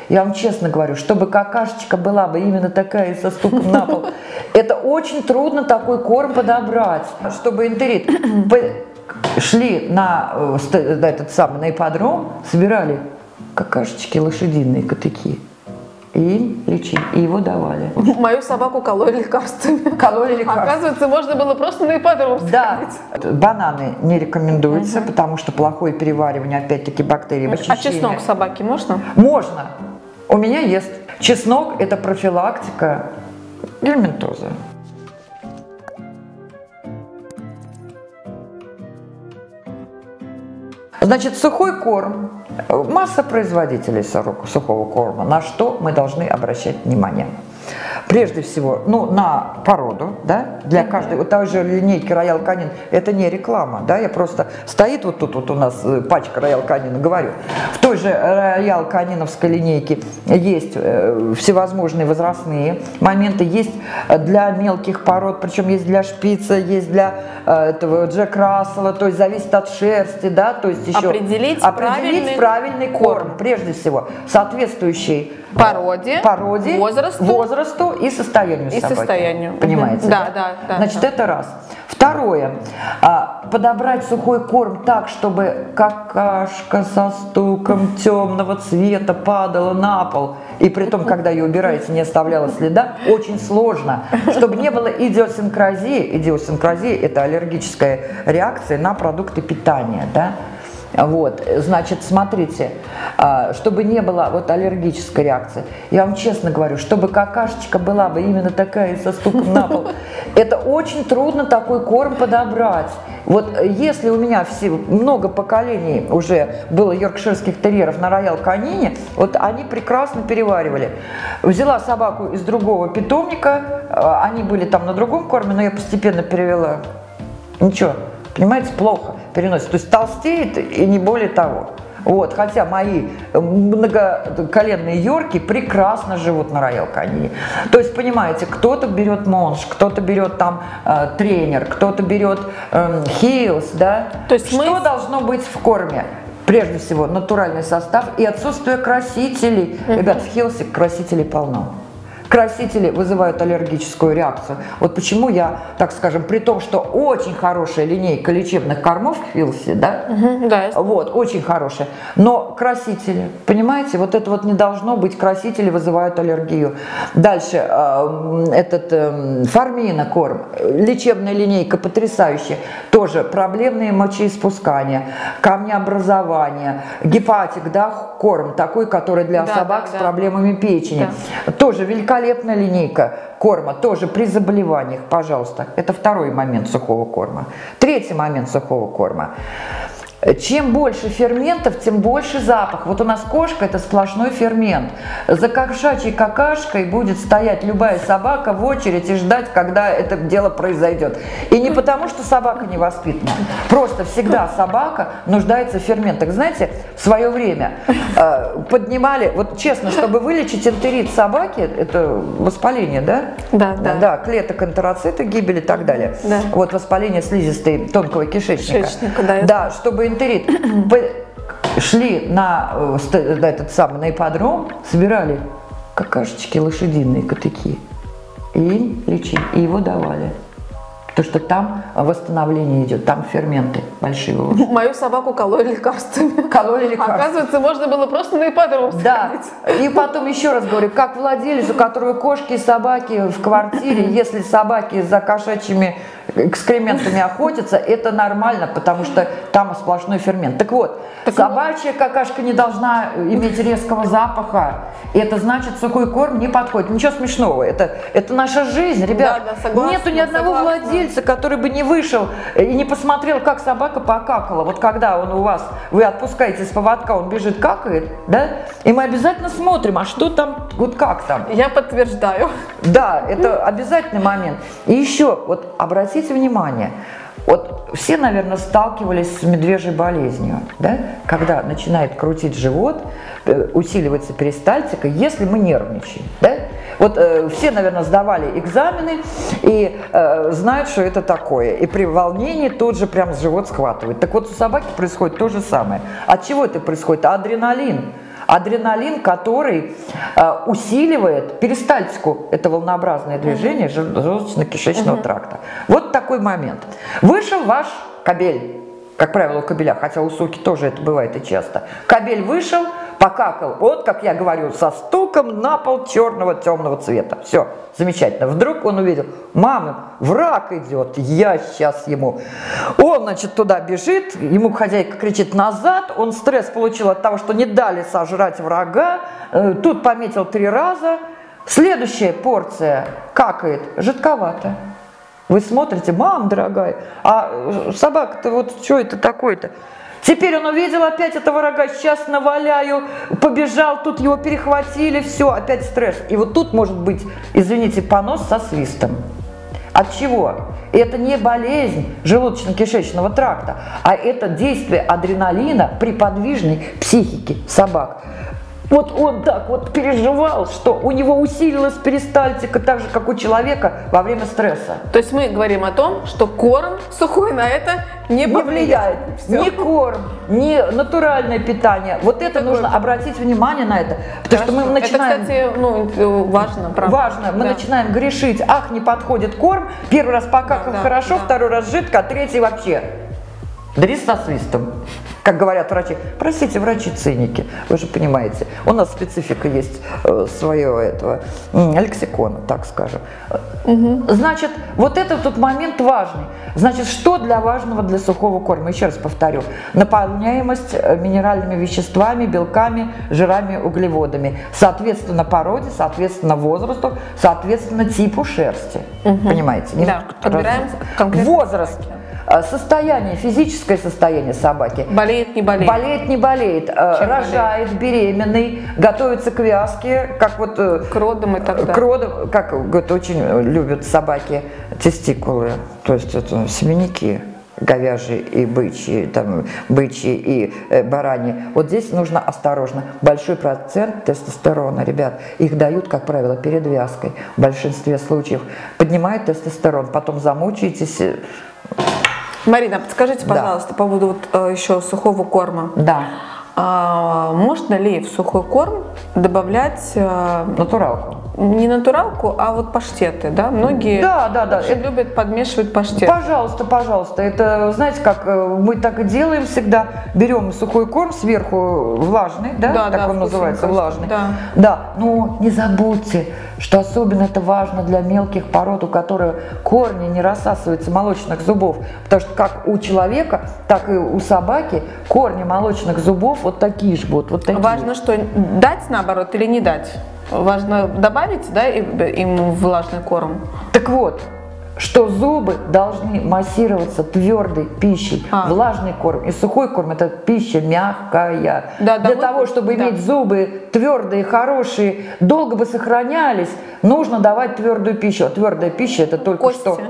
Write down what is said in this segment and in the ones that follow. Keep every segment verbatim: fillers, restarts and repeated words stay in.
Я вам честно говорю, чтобы какашечка была бы именно такая со стуком на пол, это очень трудно такой корм подобрать, чтобы энтерит. Шли на, на этот самый, на ипподром, собирали какашечки лошадиные, котыки. И им лечили, и его давали. Мою собаку кололи лекарствами. Кололи лекарствами. Оказывается, можно было просто на ипподром сходить. Да. Бананы не рекомендуются, угу. потому что плохое переваривание, опять-таки, бактерий. А чеснок собаке можно? Можно. У меня есть. Чеснок – это профилактика гельминтоза. Значит, сухой корм. Масса производителей сухого корма. На что мы должны обращать внимание? Прежде всего, ну, на породу, да, для каждой, вот той же линейки Royal Canin, это не реклама, да, я просто, стоит вот тут вот у нас пачка Royal Canin, говорю, в той же Royal Canin'овской линейке есть э, всевозможные возрастные моменты, есть для мелких пород, причем есть для шпица, есть для э, этого Джек Рассела, то есть зависит от шерсти, да, то есть еще определить, определить правильный, правильный корм, корм, прежде всего, соответствующий породе, породе возрасту, возрасту и состоянию и собаки. состоянию. Понимаете? Да, да, да. Значит, да. это раз. Второе. Подобрать сухой корм так, чтобы какашка со стуком темного цвета падала на пол, и при том, когда ее убираете, не оставляла следа, очень сложно. Чтобы не было идиосинкразии. Идиосинкразия – это аллергическая реакция на продукты питания, да? Вот, значит, смотрите, чтобы не было вот аллергической реакции, я вам честно говорю, чтобы какашечка была бы именно такая со стуком на пол, это очень трудно такой корм подобрать. Вот если у меня все, много поколений уже было йоркширских терьеров на Royal Canin, вот они прекрасно переваривали. Взяла собаку из другого питомника, они были там на другом корме, но я постепенно перевела. Ничего. Понимаете, плохо переносит. То есть толстеет и не более того. Вот, хотя мои многоколенные йорки прекрасно живут на Royal Canin. То есть, понимаете, кто-то берет монш, кто-то берет там э, тренер, кто-то берет э, хиллс, да? То есть что мы... должно быть в корме? Прежде всего, натуральный состав и отсутствие красителей. Uh-huh. Ребят, в хиллсе красителей полно. Красители вызывают аллергическую реакцию. Вот почему я, так скажем, при том, что очень хорошая линейка лечебных кормов в Хиллсе, да? Угу, да. Вот, очень хорошая. Но красители, понимаете, вот это вот не должно быть, красители вызывают аллергию. Дальше, э, этот э, Фармина корм, лечебная линейка потрясающая, тоже проблемные мочеиспускания, камнеобразование, гепатик, да, корм такой, который для да, собак да, с да. проблемами печени. Да. Тоже великолепный. Великолепная линейка корма, тоже при заболеваниях, пожалуйста. Это второй момент сухого корма. Третий момент сухого корма. Чем больше ферментов, тем больше запах. Вот у нас кошка – это сплошной фермент. За кошачьей какашкой будет стоять любая собака в очередь и ждать, когда это дело произойдет. И не потому, что собака невоспитана. Просто всегда собака нуждается в ферментах. Знаете, в свое время э, поднимали, вот честно, чтобы вылечить энтерит собаки, это воспаление, да? Да, да. Да, клеток энтероцита, гибель и так далее. Да. Вот воспаление слизистой тонкого кишечника. Кишечника, да. Да, чтобы энтерит, шли на, на этот самый, на ипподром, собирали какашечки лошадиные, котыки, и им лечили, и его давали. Потому что там восстановление идет, там ферменты большие. Мою собаку кололи лекарствами. Кололи лекарствами. Оказывается, можно было просто на ипподром сходить. Да. И потом еще раз говорю, как владелец, у которого кошки и собаки в квартире, если собаки за кошачьими экскрементами охотятся, это нормально, потому что там сплошной фермент. Так вот, так собачья какашка не должна иметь резкого запаха. И это значит, сухой корм не подходит. Ничего смешного. Это, это наша жизнь, ребят. Да, да, согласна, нету ни одного согласна. владельца, который бы не вышел и не посмотрел, как собака покакала. Вот когда он у вас, вы отпускаете с поводка, он бежит, какает, да? И мы обязательно смотрим, а что там, вот как там. Я подтверждаю. Да, это обязательный момент. И еще, вот обратите внимание, вот все, наверное, сталкивались с медвежьей болезнью, да? Когда начинает крутить живот, усиливается перистальтика, если мы нервничаем, да? Вот э, все, наверное, сдавали экзамены и э, знают, что это такое. И при волнении тут же прям живот схватывает. Так вот, у собаки происходит то же самое. От чего это происходит? Адреналин. Адреналин, который э, усиливает перистальтику, это волнообразное движение желудочно-кишечного угу. тракта. Вот такой момент. Вышел ваш кобель, как правило, у кобеля, хотя у суки тоже это бывает и часто. Кобель вышел, покакал, вот, как я говорю, со стуком на пол черного темного цвета. Все, замечательно. Вдруг он увидел, мама, враг идет, я сейчас ему. Он, значит, туда бежит, ему хозяйка кричит назад, он стресс получил от того, что не дали сожрать врага, тут пометил три раза. Следующая порция какает, жидковато. Вы смотрите, мам, дорогая, а собака-то вот что это такое-то? Теперь он увидел опять этого врага, сейчас наваляю, побежал, тут его перехватили, все, опять стресс. И вот тут может быть, извините, понос со свистом. От чего? Это не болезнь желудочно-кишечного тракта, а это действие адреналина при подвижной психике собак. Вот он так вот переживал, что у него усилилась перистальтика так же, как у человека во время стресса. То есть мы говорим о том, что корм сухой на это не, не влияет. Все. Ни корм, ни натуральное питание. Вот это Такое... нужно обратить внимание на это. Потому Хорошо. что мы начинаем... Это, кстати, ну, важно, правда. Важно. Мы да. начинаем грешить. Ах, не подходит корм. Первый раз покакал да, да, хорошо, да. второй раз жидко, а третий вообще. Дрис со свистом. Как говорят врачи, простите, врачи-циники, вы же понимаете, у нас специфика есть э, своего этого лексикона, так скажем. Угу. Значит, вот этот тут момент важный. Значит, что для важного для сухого корма? Еще раз повторю. Наполняемость минеральными веществами, белками, жирами, углеводами. Соответственно породе, соответственно возрасту, соответственно типу шерсти. Угу. Понимаете? Да, подбираем конкретно. Возраст. Состояние, физическое состояние собаки. Болеет, не болеет. Болеет, не болеет. Чем рожает, болеет? Беременный, готовится к вязке, как вот... К родам и так далее. К родам, как говорят, очень любят собаки тестикулы, то есть это семенники говяжьи и бычьи, там, бычьи и э, бараньи. Вот здесь нужно осторожно. Большой процент тестостерона, ребят, их дают, как правило, перед вязкой. В большинстве случаев поднимает тестостерон, потом замучаетесь... Марина, подскажите, пожалуйста, да. по поводу вот, э, еще сухого корма. Да. А, можно ли в сухой корм добавлять... Э, натуралку? Не натуралку, а вот паштеты, да? Многие да, да, да. очень это... любят подмешивать паштеты. Пожалуйста, пожалуйста. Это, знаете, как мы так и делаем всегда. Берем сухой корм, сверху влажный, да? Да, так да, он называется, влажный. Да. да. Но не забудьте, что особенно это важно для мелких пород, у которых корни не рассасываются молочных зубов. Потому что как у человека, так и у собаки корни молочных зубов вот такие же вот. вот такие. Важно, что дать наоборот или не дать? Важно добавить, да, им влажный корм? Так вот, что зубы должны массироваться твердой пищей. А. Влажный корм и сухой корм – это пища мягкая. Да, Для да, того, чтобы да. иметь зубы твердые, хорошие, долго бы сохранялись, нужно давать твердую пищу. А твердая пища – это только Кости. что…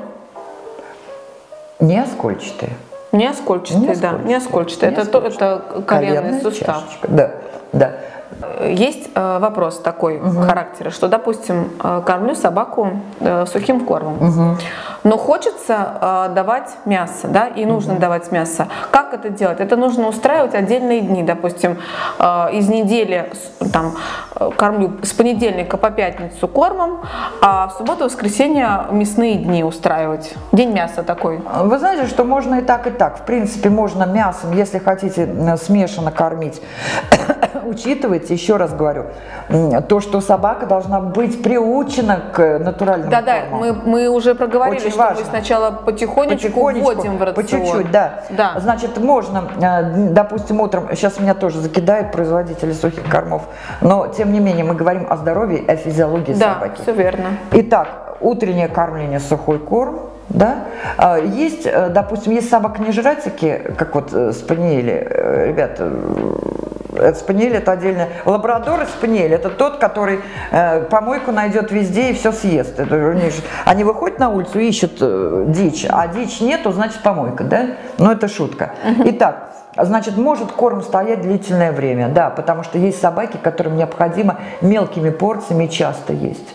Не оскольчатые. Не оскольчатые, не да, не оскольчатые. Это, это коленный сустав. Чашечка. Да, да. Есть э, вопрос такой угу. характера, что, допустим, э, кормлю собаку э, сухим кормом, угу. но хочется э, давать мясо, да, и нужно угу. давать мясо. Как это делать? Это нужно устраивать отдельные дни, допустим, э, из недели там, кормлю с понедельника по пятницу кормом, а в субботу, воскресенье мясные дни устраивать. День мяса такой. Вы знаете, что можно и так, и так. В принципе, можно мясом, если хотите смешанно кормить, учитывайте, еще раз говорю, то, что собака должна быть приучена к натуральному да, корму. Да, мы, мы уже проговорили, Очень что важно. мы сначала потихонечку, потихонечку вводим в рацион. По чуть-чуть, да. да. Значит, можно, допустим, утром, сейчас меня тоже закидают производители сухих кормов, но, тем не менее, мы говорим о здоровье и о физиологии да, собаки. Да, все верно. Итак, утреннее кормление, сухой корм. Да? Есть, допустим, есть собак-нежратики, как вот спаниели, ребята, спаниель это отдельно. Лабрадор и спаниель это тот, который э, помойку найдет везде и все съест. Это, они, же, они выходят на улицу и ищут э, дичь, а дичь нету, значит помойка, да? Но это шутка. Итак, значит, может корм стоять длительное время, да, потому что есть собаки, которым необходимо мелкими порциями часто есть.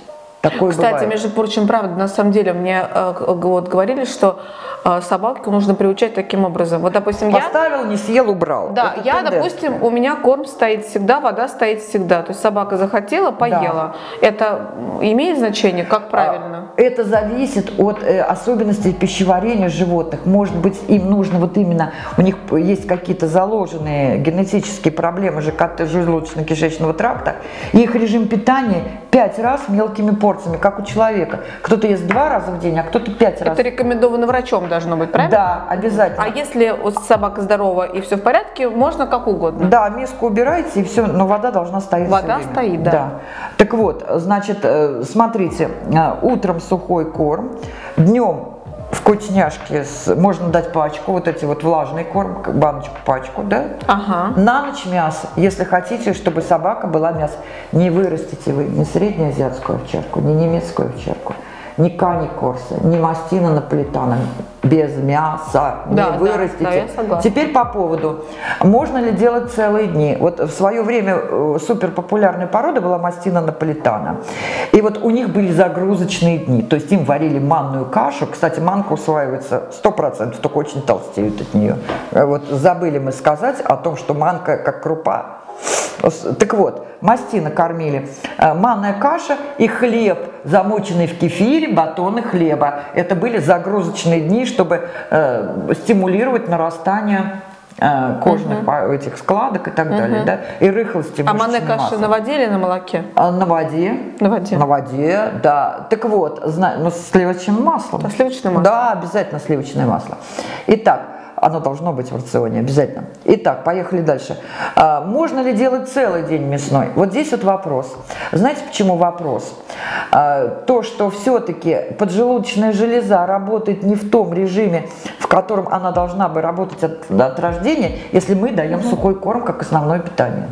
Такое Кстати, бывает. между прочим, правда, на самом деле мне э, вот говорили, что э, собаку нужно приучать таким образом. Вот, допустим, я... Поставил, не съел, убрал. Да, Это я, тенденция. допустим, у меня корм стоит всегда, вода стоит всегда. То есть собака захотела, поела. Это имеет значение, как правильно? Это зависит от э, особенностей пищеварения животных. Может быть, им нужно вот именно, у них есть какие-то заложенные генетические проблемы желудочно-кишечного тракта, и их режим питания пять раз мелкими порциями, как у человека. Кто-то ест два раза в день, а кто-то пять раз. Это рекомендовано врачом должно быть, правильно? Да, обязательно. А если вот собака здорова и все в порядке, можно как угодно? Да, миску убираете, и все, но вода должна стоять. Вода всё время. стоит, да. Да. Так вот, значит, э, смотрите, э, утром сухой корм, днем вкусняшки, с, можно дать пачку, вот эти вот влажный корм, как баночку, пачку, да? Ага. На ночь мясо, если хотите, чтобы собака была мясо. Не вырастите вы ни среднеазиатскую овчарку, ни немецкую овчарку, ни кани корса, ни мастина наполитана, без мяса Да, не да, вырастите. да, я согласна. Теперь по поводу, можно ли делать целые дни. Вот в свое время э, супер популярной породы была мастина наполитана. И вот у них были загрузочные дни, то есть им варили манную кашу. Кстати, манка усваивается сто процентов, только очень толстеют от нее. Вот забыли мы сказать о том, что манка как крупа. Так вот, мастина кормили, манная каша и хлеб, замоченный в кефире, батоны хлеба. Это были загрузочные дни, чтобы э, стимулировать нарастание э, кожных uh-huh. этих складок и так uh-huh. далее, да, и рыхлости. А манная каша на воде или на молоке? А, на воде. На воде. На воде, да. Так вот, зна... ну, с сливочным маслом. Да, сливочное масло. Да, обязательно сливочное масло. Итак, оно должно быть в рационе, обязательно. Итак, поехали дальше. А, можно ли делать целый день мясной? Вот здесь вот вопрос. Знаете, почему вопрос? А, то, что все-таки поджелудочная железа работает не в том режиме, в котором она должна бы работать от, от рождения, если мы даем угу. сухой корм как основное питание.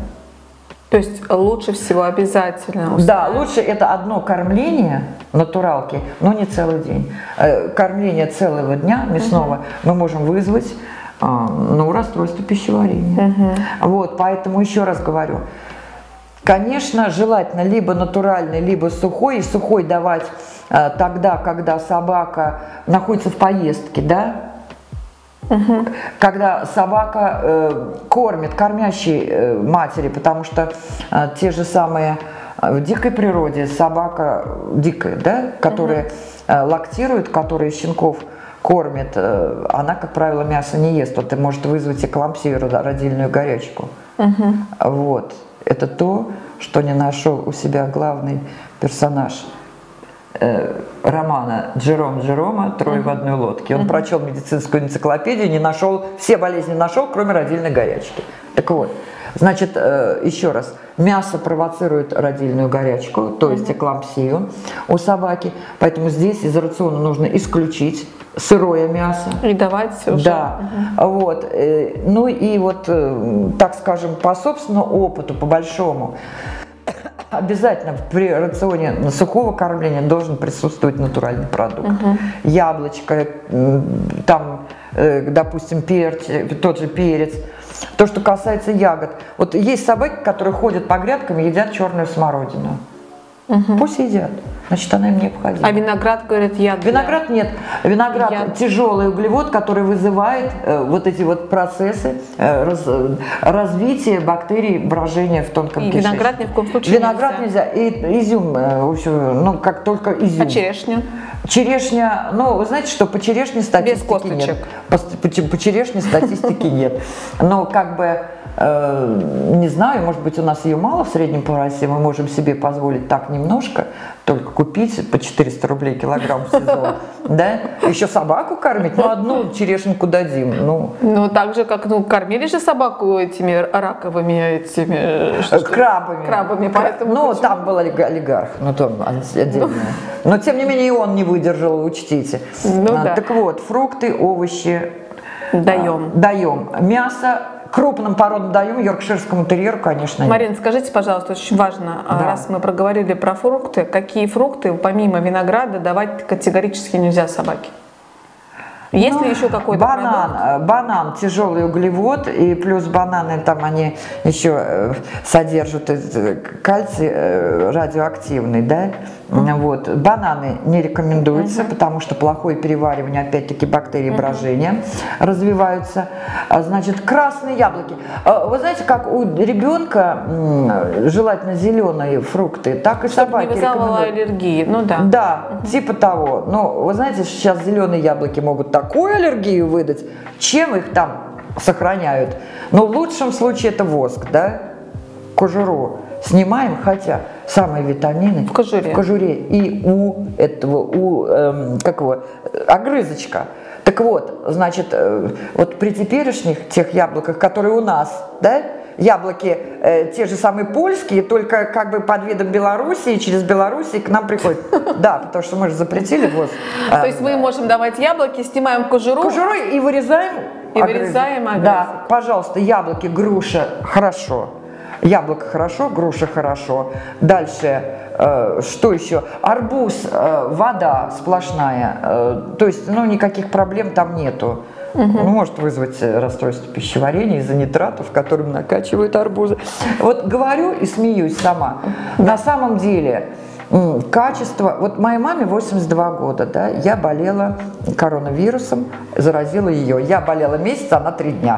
То есть лучше всего обязательно уставить. Да, лучше это одно кормление натуралки, но не целый день. Кормление целого дня мясного uh-huh. мы можем вызвать ну, расстройство пищеварения. Uh-huh. Вот, поэтому еще раз говорю, конечно, желательно либо натуральный, либо сухой, и сухой давать тогда, когда собака находится в поездке, да? Угу. Когда собака э, кормит, кормящей э, матери, потому что э, те же самые э, в дикой природе собака дикая, да, которая угу. э, лактирует, которая щенков кормит, э, она, как правило, мясо не ест, это может вызвать эклампсию, родильную горячку. Угу. Вот. Это то, что не нашел у себя главный персонаж романа Джером Джерома «Трое uh-huh. в одной лодке». Он uh-huh. прочел медицинскую энциклопедию, не нашел, все болезни нашел, кроме родильной горячки. Так вот, значит, еще раз, мясо провоцирует родильную горячку, то есть uh-huh. эклампсию у собаки, поэтому здесь из рациона нужно исключить сырое мясо. И давать уже. Да, uh-huh. вот. Ну и вот, так скажем, по собственному опыту, по большому, обязательно при рационе сухого кормления должен присутствовать натуральный продукт. Uh-huh. Яблочко, там, допустим, перец, тот же перец. То, что касается ягод. Вот есть собаки, которые ходят по грядкам и едят черную смородину. Uh-huh. Пусть едят. Значит, она им необходима. А виноград, говорят, яд. Виноград нет. Виноград яд. Тяжелый углевод, который вызывает э, вот эти вот процессы э, раз, развития бактерий брожения в тонком и кишечнике. Виноград ни в коем случае Виноград нельзя. нельзя. И изюм, э, в общем, ну как только изюм. А черешня? Черешня, ну вы знаете, что по черешне статистики нет. По, по, по черешне статистики нет. Но как бы не знаю, может быть, у нас ее мало в среднем по России, мы можем себе позволить так немножко, только купить по четыреста рублей килограмм в сезон, да, еще собаку кормить, ну одну черешенку дадим, ну. Ну так же, как, ну, кормили же собаку этими раковыми, этими крабами, крабами, поэтому. Ну почему? Там был олигарх, ну там отдельно, но тем не менее и он не выдержал, учтите. Ну, а, да. Так вот, фрукты, овощи даем, а, даем, мясо. Крупным породам даем, йоркширскому терьеру, конечно. Марина, скажите, пожалуйста, очень важно, да. раз мы проговорили про фрукты, какие фрукты помимо винограда давать категорически нельзя собаке? Есть Ну, ли еще какой-то банан, продукт? банан тяжелый углевод, и плюс бананы там они еще э, содержат э, кальций э, радиоактивный, да? Mm-hmm. Вот. Бананы не рекомендуются, mm-hmm. потому что плохое переваривание, опять-таки бактерии mm-hmm. брожения развиваются. А, значит, красные яблоки. А, вы знаете, как у ребенка м, желательно зеленые фрукты, так и Чтобы собаки не вызывала рекомендуют. аллергии, ну да. Да, mm-hmm. типа того. Но вы знаете, сейчас зеленые яблоки могут такую аллергию выдать, чем их там сохраняют. Но в лучшем случае это воск, да, кожуру снимаем, хотя самые витамины в кожуре, в кожуре и у этого, у эм, как его, огрызочка. Так вот, значит, э, вот при теперешних тех яблоках, которые у нас, да, яблоки э, те же самые польские, только как бы под видом Белоруссии, через Белоруссию к нам приходят. Да, потому что мы же запретили ввоз. То есть мы можем давать яблоки, снимаем кожуру. Кожуру и вырезаем. И вырезаем огрызок. Да, пожалуйста, яблоки, груша, хорошо. Яблоко хорошо, груша хорошо. Дальше, э, что еще? Арбуз, э, вода сплошная. Э, то есть, ну, никаких проблем там нету. Угу. Ну, может вызвать расстройство пищеварения из-за нитратов, которым накачивают арбузы. Вот говорю и смеюсь сама. На самом деле, качество... Вот моей маме восемьдесят два года, да, я болела коронавирусом, заразила ее. Я болела месяц, она три дня.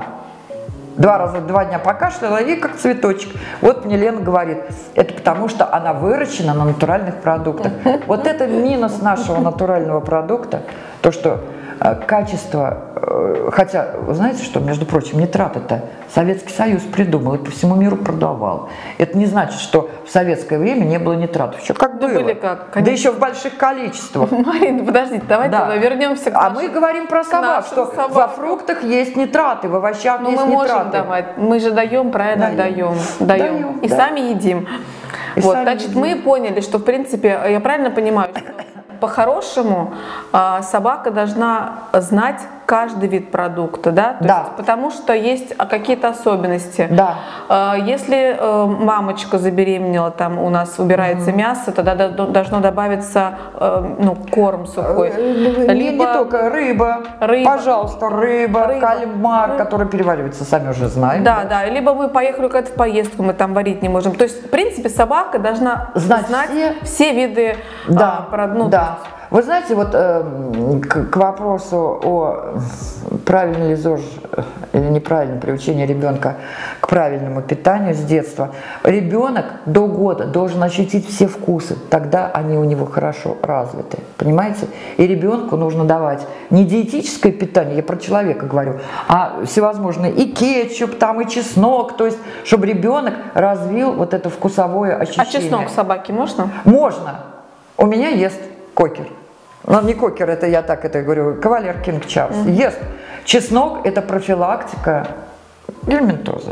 Два раза, два дня покашляла и как цветочек. Вот мне Лена говорит, это потому что она выращена на натуральных продуктах. Вот это минус нашего натурального продукта, то, что э, качество, э, хотя, вы знаете что, между прочим, нитраты-то Советский Союз придумал и по всему миру продавал. Это не значит, что в советское время не было нитратов. Еще как да было. Были как, да еще в больших количествах. Марина, подождите, давайте да. вернемся к А нашим, мы говорим про собак, что собакам. во фруктах есть нитраты, в овощах Но есть мы нитраты. можем давать, мы же даем, правильно даем, даем, даем. даем и да. сами едим. И вот, сами значит, едим. Мы поняли, что в принципе, я правильно понимаю, что по-хорошему собака должна знать каждый вид продукта, да? То да. Есть, потому что есть какие-то особенности. Да. Если мамочка забеременела, там у нас убирается угу. мясо, тогда должно добавиться ну, корм сухой. Не, Либо... не только рыба, рыба, пожалуйста, рыба, рыба. кальмар, рыба. который переваривается, сами уже знаем. Да, да, да. Либо мы поехали куда-то в поездку, мы там варить не можем. То есть, в принципе, собака должна знать, знать все, все виды да, а, ну, да. Вы знаете, вот э, к, к вопросу о правильно ли ЗОЖ или неправильном приучении ребенка к правильному питанию с детства, ребенок до года должен ощутить все вкусы, тогда они у него хорошо развиты, понимаете? И ребенку нужно давать не диетическое питание, я про человека говорю, а всевозможные и кетчуп, там и чеснок, то есть, чтобы ребенок развил вот это вкусовое ощущение. А чеснок собаке можно? Можно. У меня ест кокер. Ну, не кокер, это я так это говорю, кавалер Кинг Чарльз. Mm-hmm. Ест. Чеснок – это профилактика гельминтоза.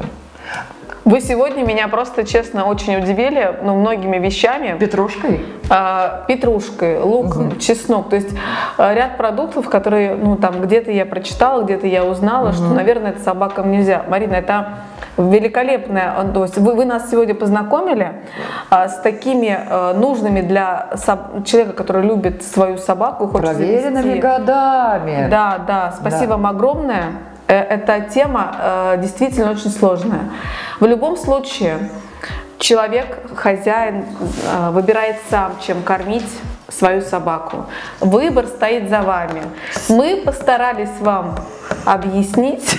Вы сегодня меня просто, честно, очень удивили, ну, многими вещами. Петрушкой? А, петрушкой, лук, угу. чеснок. То есть а, ряд продуктов, которые, ну, там, где-то я прочитала, где-то я узнала, угу. что, наверное, это собакам нельзя. Марина, это великолепная, то есть вы, вы нас сегодня познакомили а, с такими а, нужными для соб... человека, который любит свою собаку. Проверенными годами. Да, да, спасибо да. вам огромное. Эта тема э, действительно очень сложная. В любом случае, человек, хозяин, э, выбирает сам, чем кормить свою собаку. Выбор стоит за вами. Мы постарались вам объяснить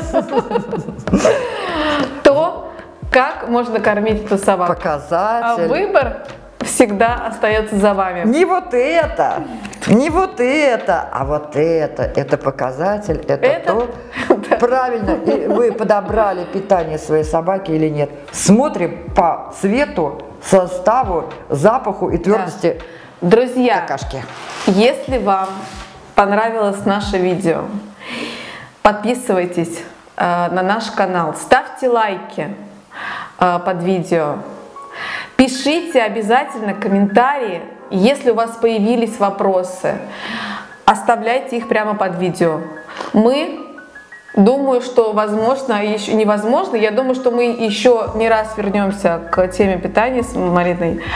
то, как можно кормить эту собаку. Показатель. А выбор всегда остается за вами. Не вот это, не вот это, а вот это. Это показатель, это, это? то. Да. Правильно, и вы подобрали питание своей собаки или нет. Смотрим по цвету, составу, запаху и твердости да. Друзья, какашки. Если вам понравилось наше видео, подписывайтесь э, на наш канал, ставьте лайки э, под видео. Пишите обязательно комментарии, если у вас появились вопросы. Оставляйте их прямо под видео. Мы, думаю, что возможно, еще невозможно, я думаю, что мы еще не раз вернемся к теме питания с Мариной.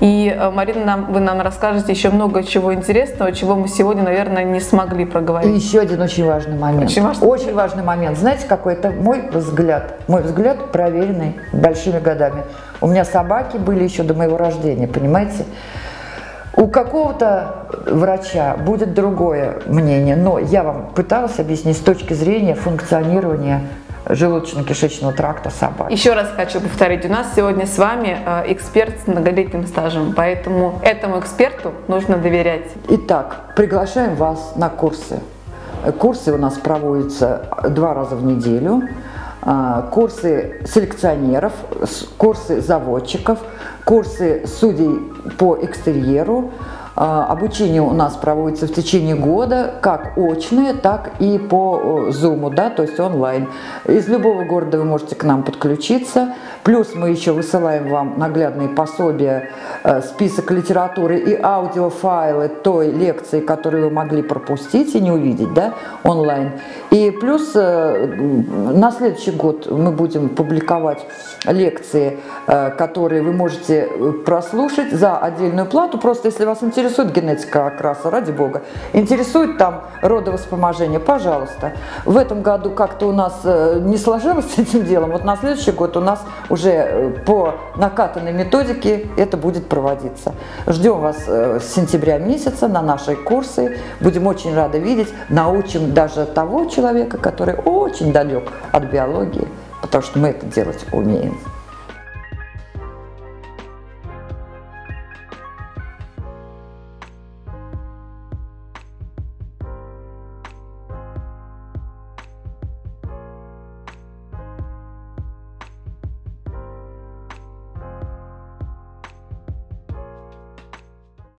И, Марина, нам, вы нам расскажете еще много чего интересного, чего мы сегодня, наверное, не смогли проговорить. И еще один очень важный момент. Очень важный, очень важный момент. Знаете, какой это мой взгляд? Мой взгляд проверенный большими годами. У меня собаки были еще до моего рождения, понимаете? У какого-то врача будет другое мнение, но я вам пыталась объяснить с точки зрения функционирования желудочно-кишечного тракта собаки. Еще раз хочу повторить, у нас сегодня с вами эксперт с многолетним стажем, поэтому этому эксперту нужно доверять. Итак, приглашаем вас на курсы. Курсы у нас проводятся два раза в неделю. Курсы селекционеров, курсы заводчиков, курсы судей по экстерьеру. Обучение у нас проводится в течение года, как очное, так и по Zoom, да, то есть онлайн. Из любого города вы можете к нам подключиться. Плюс мы еще высылаем вам наглядные пособия, список литературы и аудиофайлы той лекции, которую вы могли пропустить и не увидеть, да, онлайн. И плюс на следующий год мы будем публиковать лекции, которые вы можете прослушать за отдельную плату. Просто если вас интересует генетика окраса, ради бога, интересует там родовоспоможение, пожалуйста. В этом году как-то у нас не сложилось с этим делом. Вот на следующий год у нас уже по накатанной методике это будет проводиться. Ждем вас с сентября месяца на наши курсы. Будем очень рады видеть. Научим даже того человека, который очень далек от биологии, потому что мы это делать умеем.